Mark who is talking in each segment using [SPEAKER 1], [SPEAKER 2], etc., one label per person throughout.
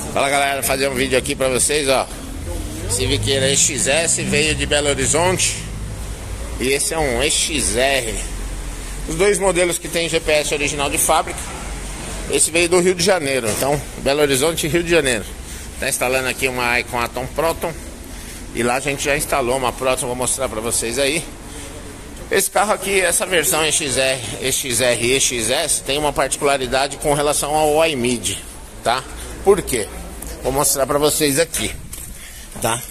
[SPEAKER 1] Fala galera, fazer um vídeo aqui pra vocês, ó. Civiqueira EXS veio de Belo Horizonte e esse é um EXR. Os dois modelos que tem GPS original de fábrica. Esse veio do Rio de Janeiro, então Belo Horizonte e Rio de Janeiro. Tá instalando aqui uma Icon Atom Proton e lá a gente já instalou uma Proton, vou mostrar pra vocês aí. Esse carro aqui, essa versão EXR e EXS tem uma particularidade com relação ao iMid, tá? Por quê? Vou mostrar pra vocês aqui, tá?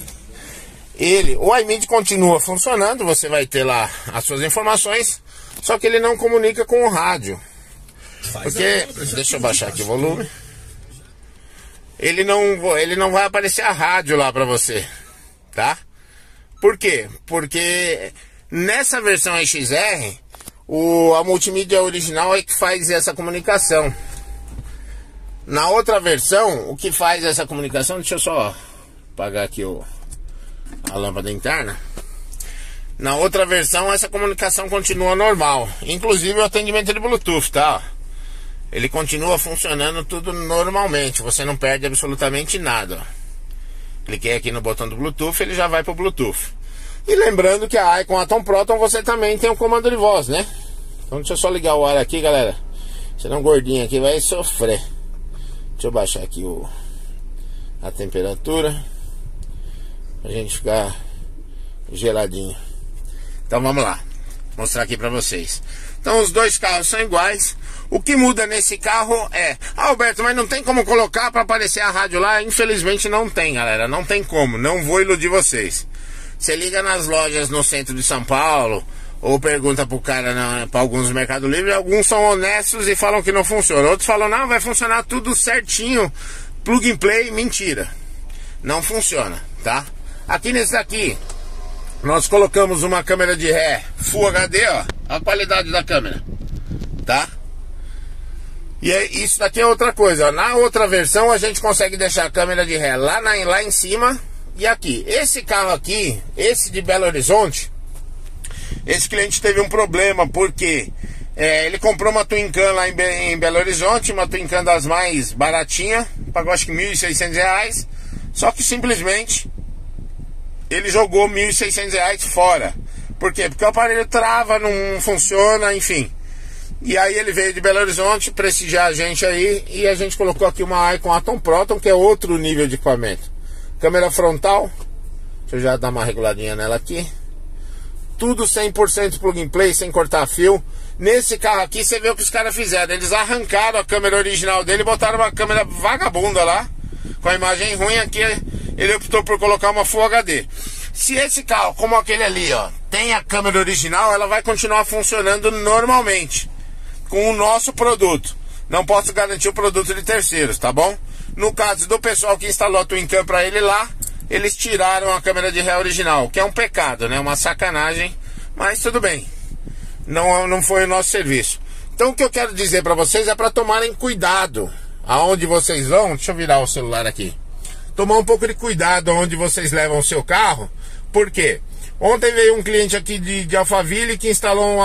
[SPEAKER 1] O iMid continua funcionando, você vai ter lá as suas informações, só que ele não comunica com o rádio. Porque, deixa eu baixar aqui o volume. Ele não vai aparecer a rádio lá pra você, tá? Por quê? Porque nessa versão EXR, a multimídia original é que faz essa comunicação. Na outra versão, o que faz essa comunicação... Deixa eu só apagar aqui a lâmpada interna. Na outra versão, essa comunicação continua normal. Inclusive o atendimento de Bluetooth, tá? Ele continua funcionando tudo normalmente. Você não perde absolutamente nada. Cliquei aqui no botão do Bluetooth, ele já vai pro Bluetooth. E lembrando que a Icon Atom Proton você também tem um comando de voz, né? Então deixa eu só ligar o ar aqui, galera. Senão o gordinho aqui vai sofrer. Deixa eu baixar aqui a temperatura pra gente ficar geladinho. Então vamos lá, vou mostrar aqui pra vocês. Então os dois carros são iguais. O que muda nesse carro é... Alberto, mas não tem como colocar pra aparecer a rádio lá? Infelizmente não tem, galera. Não tem como, não vou iludir vocês. Você liga nas lojas no centro de São Paulo, ou pergunta pro cara, pra alguns do Mercado Livre, alguns são honestos e falam que não funciona. Outros falam, não, vai funcionar tudo certinho, plug and play. Mentira, não funciona, tá? Aqui nesse daqui, nós colocamos uma câmera de ré Full HD, ó, a qualidade da câmera, tá? E isso daqui é outra coisa, ó. Na outra versão a gente consegue deixar a câmera de ré lá em cima. E aqui, esse carro aqui, esse de Belo Horizonte, esse cliente teve um problema, porque ele comprou uma Twin Cam lá em Belo Horizonte, uma Twin Cam das mais baratinhas, pagou acho que R$1.600, só que simplesmente ele jogou R$1.600 fora. Por quê? Porque o aparelho trava, não funciona, enfim. E aí ele veio de Belo Horizonte prestigiar a gente aí, e a gente colocou aqui uma Icon Atom Proton, que é outro nível de equipamento. Câmera frontal, deixa eu já dar uma reguladinha nela aqui. Tudo 100% plug and play, sem cortar fio. Nesse carro aqui, você vê o que os caras fizeram. Eles arrancaram a câmera original dele e botaram uma câmera vagabunda lá, com a imagem ruim. Aqui ele optou por colocar uma Full HD. Se esse carro, como aquele ali, ó, tem a câmera original, ela vai continuar funcionando normalmente com o nosso produto. Não posso garantir o produto de terceiros, tá bom? No caso do pessoal que instalou a Twin Cam pra ele lá, eles tiraram a câmera de ré original, que é um pecado, né? Uma sacanagem, mas tudo bem. Não foi o nosso serviço. Então o que eu quero dizer pra vocês é pra tomarem cuidado aonde vocês vão. Deixa eu virar o celular aqui. Tomar um pouco de cuidado aonde vocês levam o seu carro. Por quê? Ontem veio um cliente aqui de Alphaville que instalou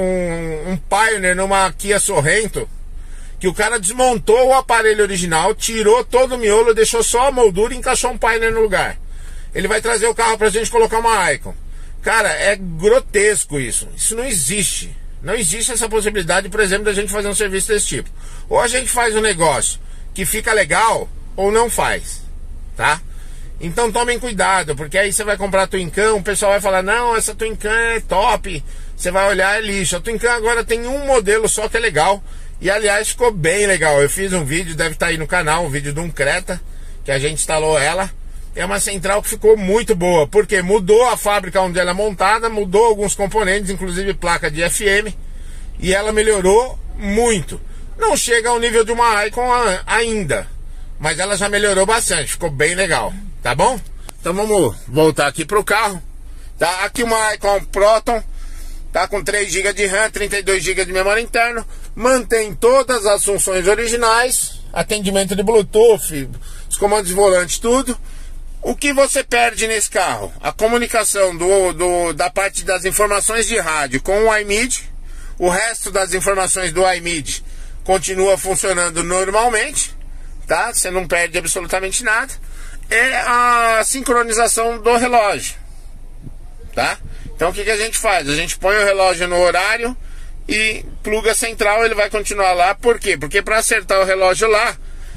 [SPEAKER 1] um Pioneer numa Kia Sorrento, que o cara desmontou o aparelho original, tirou todo o miolo, deixou só a moldura e encaixou um Pioneer no lugar. Ele vai trazer o carro pra gente colocar uma Icon. Cara, é grotesco isso. Isso não existe. Não existe essa possibilidade, por exemplo, da gente fazer um serviço desse tipo. Ou a gente faz um negócio que fica legal, ou não faz, tá? Então tomem cuidado, porque aí você vai comprar a Twin Cam, o pessoal vai falar, não, essa Twin Cam é top. Você vai olhar, é lixo. A Twin Cam agora tem um modelo só que é legal. E aliás ficou bem legal. Eu fiz um vídeo, deve estar aí no canal, um vídeo de um Creta, que a gente instalou ela. É uma central que ficou muito boa, porque mudou a fábrica onde ela é montada, mudou alguns componentes, inclusive placa de FM, e ela melhorou muito. Não chega ao nível de uma Icon ainda, mas ela já melhorou bastante, ficou bem legal, tá bom? Então vamos voltar aqui pro carro, tá? Aqui uma Icon Proton, tá com 3 GB de RAM, 32 GB de memória interna, mantém todas as funções originais, atendimento de Bluetooth, os comandos de volante, tudo. O que você perde nesse carro? A comunicação da parte das informações de rádio com o iMid. O resto das informações do iMid continua funcionando normalmente, tá? Você não perde absolutamente nada. É a sincronização do relógio, tá? Então o que a gente faz? A gente põe o relógio no horário e pluga a central, ele vai continuar lá. Por quê? Porque para acertar o relógio lá,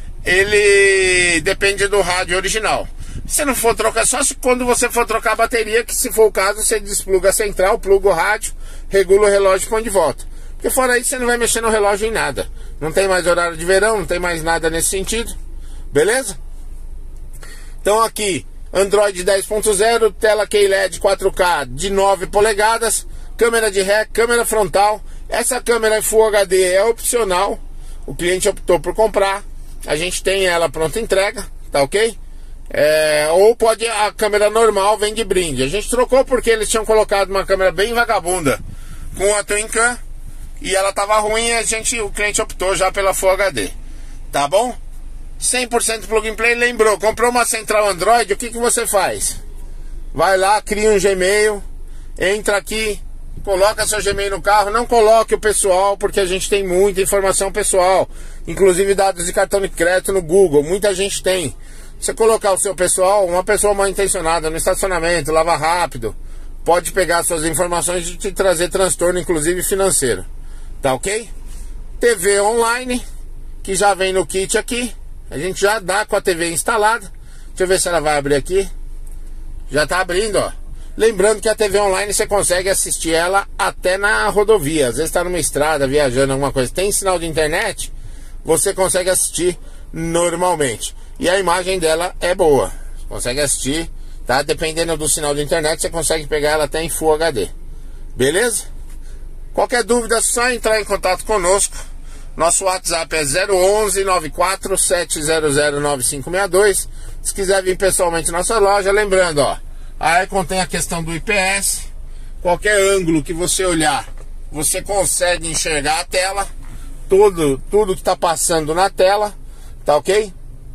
[SPEAKER 1] ele depende do rádio original. Se não for trocar, só se quando você for trocar a bateria, que se for o caso, você despluga a central, pluga o rádio, regula o relógio e põe de volta. Porque fora isso, você não vai mexer no relógio em nada. Não tem mais horário de verão, não tem mais nada nesse sentido. Beleza? Então aqui, Android 10.0, tela QLED 4K de 9 polegadas, câmera de ré, câmera frontal. Essa câmera Full HD é opcional, o cliente optou por comprar. A gente tem ela pronta entrega, tá ok? Ou pode, a câmera normal vem de brinde. A gente trocou porque eles tinham colocado uma câmera bem vagabunda com a Twin Cam e ela tava ruim, o cliente optou já pela Full HD, tá bom? 100% plug and play. Lembrou, comprou uma central Android, o que você faz? Vai lá, cria um Gmail, entra aqui, coloca seu Gmail no carro. Não coloque o pessoal, porque a gente tem muita informação pessoal, inclusive dados de cartão de crédito no Google, muita gente tem. Você colocar o seu pessoal, uma pessoa mal intencionada no estacionamento, lava rápido, pode pegar suas informações e te trazer transtorno, inclusive financeiro, tá ok? TV online, que já vem no kit aqui. A gente já dá com a TV instalada. Deixa eu ver se ela vai abrir aqui. Já tá abrindo, ó. Lembrando que a TV online você consegue assistir ela até na rodovia. Às vezes tá numa estrada, viajando, alguma coisa, tem sinal de internet, você consegue assistir normalmente. E a imagem dela é boa, você consegue assistir, tá? Dependendo do sinal de internet, você consegue pegar ela até em Full HD. Beleza? Qualquer dúvida é só entrar em contato conosco. Nosso WhatsApp é 011 94 700 9562. Se quiser vir pessoalmente na nossa loja, lembrando, ó, a Icon tem a questão do IPS. Qualquer ângulo que você olhar, você consegue enxergar a tela, tudo que está passando na tela, tá ok?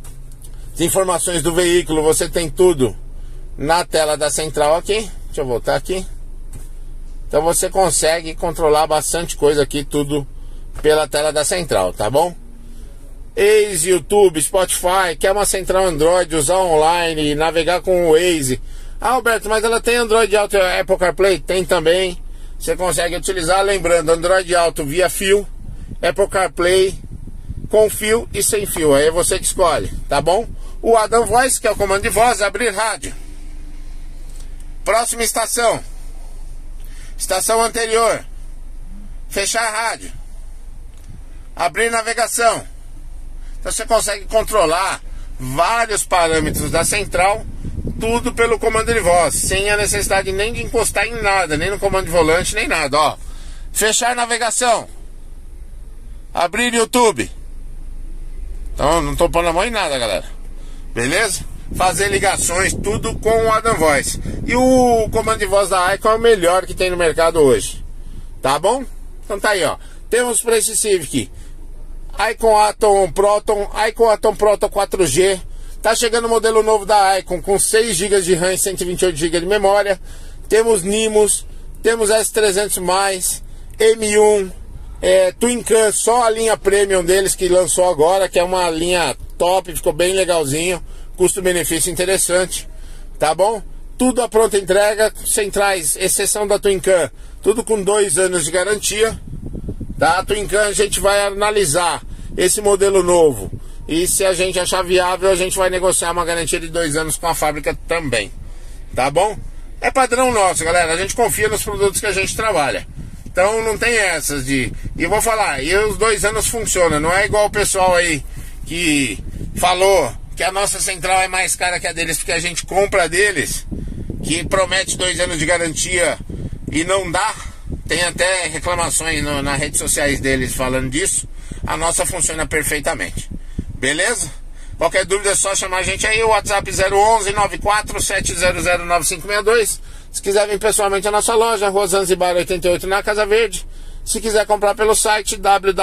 [SPEAKER 1] As informações do veículo, você tem tudo na tela da central aqui. Deixa eu voltar aqui. Então você consegue controlar bastante coisa aqui, tudo pela tela da central, tá bom? Waze, YouTube, Spotify, quer uma central Android, usar online, navegar com o Waze. Ah, Alberto, mas ela tem Android Auto e Apple CarPlay? Tem também. Você consegue utilizar, lembrando, Android Auto via fio, Apple CarPlay com fio e sem fio, aí é você que escolhe, tá bom? O Adam Voice, que é o comando de voz, abrir rádio. Próxima estação. Estação anterior. Fechar rádio. Abrir navegação. Então você consegue controlar vários parâmetros da central, tudo pelo comando de voz, sem a necessidade nem de encostar em nada, nem no comando de volante, nem nada, ó. Fechar navegação. Abrir YouTube. Então não tô pondo a mão em nada, galera. Beleza? Fazer ligações, tudo com o Adam Voice. E o comando de voz da Icon é o melhor que tem no mercado hoje. Tá bom? Então tá aí, ó. Temos para esse Civic Icon Atom Proton, Icon Atom Proton 4G. Tá chegando o modelo novo da Icon com 6 GB de RAM e 128 GB de memória. Temos Nimos, temos S300+, M1, Twin Cam, só a linha Premium deles que lançou agora, que é uma linha top, ficou bem legalzinho, custo-benefício interessante, tá bom? Tudo a pronta entrega, centrais, exceção da Twin Cam, tudo com 2 anos de garantia. Da Twin Cam a gente vai analisar esse modelo novo e se a gente achar viável a gente vai negociar uma garantia de 2 anos com a fábrica também, tá bom? É padrão nosso, galera, a gente confia nos produtos que a gente trabalha, então não tem essas de... E eu vou falar, e os 2 anos funcionam, não é igual o pessoal aí que falou que a nossa central é mais cara que a deles porque a gente compra deles, que promete 2 anos de garantia e não dá. Tem até reclamações nas redes sociais deles falando disso. A nossa funciona perfeitamente. Beleza? Qualquer dúvida é só chamar a gente aí. O WhatsApp 011 94 700 9562. Se quiser vir pessoalmente à nossa loja, Rua Zanzibar 88 na Casa Verde. Se quiser comprar pelo site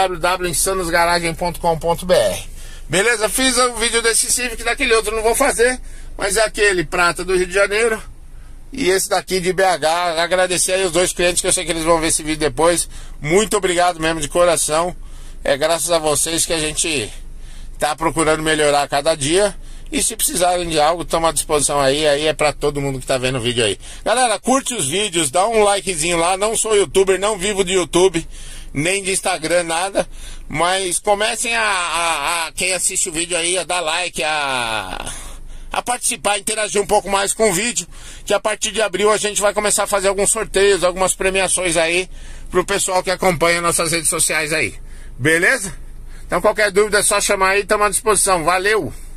[SPEAKER 1] www.insanosgaragem.com.br. Beleza? Fiz o vídeo desse Civic, daquele outro não vou fazer, mas é aquele prata do Rio de Janeiro e esse daqui de BH. Agradecer aí os 2 clientes, que eu sei que eles vão ver esse vídeo depois. Muito obrigado mesmo de coração. É graças a vocês que a gente tá procurando melhorar a cada dia. E se precisarem de algo, toma à disposição aí é pra todo mundo que tá vendo o vídeo aí. Galera, curte os vídeos, dá um likezinho lá. Não sou youtuber, não vivo de YouTube, nem de Instagram, nada. Mas comecem quem assiste o vídeo aí, a dar like, a participar, interagir um pouco mais com o vídeo. Que a partir de abril a gente vai começar a fazer alguns sorteios, algumas premiações aí pro pessoal que acompanha nossas redes sociais aí. Beleza? Então qualquer dúvida é só chamar aí, tamo à disposição. Valeu!